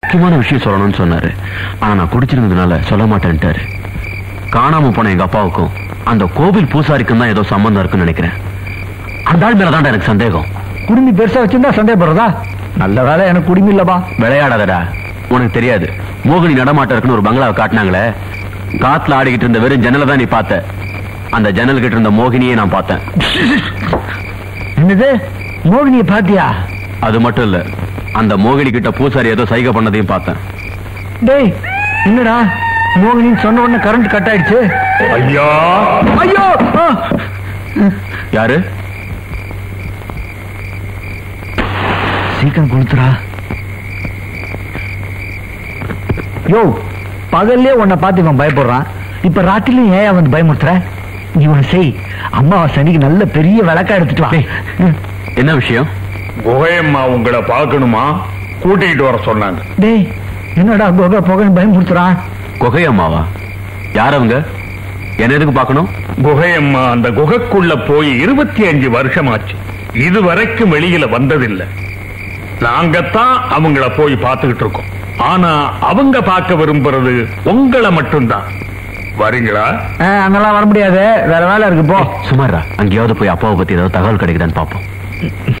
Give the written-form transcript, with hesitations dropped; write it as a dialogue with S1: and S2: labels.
S1: முக்கியமான விஷயம் சொல்லணும்னு சொன்னாரு. ஆனா நான் குடிச்சிருந்ததுனால சொல்ல மாட்டேன்ட்டாரு. காணாம போன எங்க அப்பாவுக்கும் அந்த கோவில் பூசாரிக்கும் தான் ஏதோ சம்பந்தம் இருக்குன்னு நினைக்கிறேன். அந்த ஆள் மேலதான் எனக்கு சந்தேகம்.
S2: குடுமி பெருசா வச்சிருந்தா சந்தேகப்படுறதா? நல்ல வேலை எனக்கு குடுமி இல்லப்பா.
S1: விளையாடாதடா, உனக்கு தெரியாது. மோகினி நடமாட்டம் இருக்குன்னு ஒரு பங்களாவை காட்டினாங்களே, காத்துல ஆடிக்கிட்டு இருந்த வெறும் ஜன்னலை தான் நீ பார்த்த. அந்த ஜன்னல் கிட்ட இருந்த மோகினியை நான் பார்த்தேன்.
S2: என்னது, மோகினியை பாத்தியா?
S1: அது மட்டும் இல்ல, அந்த மோகினி கிட்ட பூசாரி ஏதோ சைகை பண்ணதையும் பார்த்தேன்.
S2: டேய் என்னடா, மோகினின்னு சொன்ன உடனே கரண்ட் கட் ஆயிடுச்சு.
S3: ஐயா
S2: ஐயோ!
S1: யாரு?
S2: சீக்கிரம் கொடுத்துறா. யோ, பகல்லே உன்னை பார்த்து இவன் பயப்படுறான், இப்ப ராத்திரிலும் ஏன் வந்து பயமுறுத்துற? நீ ஒண்ணு செய், அம்மாவாசை அன்னைக்கு நல்ல பெரிய விளக்கா எடுத்துட்டு வா.
S1: என்ன விஷயம்?
S3: குகையம்மா உங்களை பார்க்கணுமா, கூட்டிகிட்டு வர சொன்னாங்க.
S2: டேய் என்னடா குகை புகைன்னு பயமுறுத்துறான்?
S1: குகையம்மாவா? யார் அவங்க? என்ன எதுக்கு பார்க்கணும்?
S3: குகையம்மா அந்த குகைக்குள்ள போய் 25 வருஷம் ஆச்சு. இதுவரைக்கும் வெளியில வந்ததில்லை. நாங்கத்தான் அவங்கள போய் பார்த்துக்கிட்டு இருக்கோம். ஆனா அவங்க பார்க்க விரும்புறது உங்களை மட்டும்தான். வரீங்களா?
S2: அங்கெல்லாம் வர முடியாது, வேற வேலை இருக்கு போ.
S1: சுமாரா, அங்கேயாவது போய் அப்பாவை பத்தி ஏதாவது தகவல் கிடைக்குதான்னு பாப்போம்.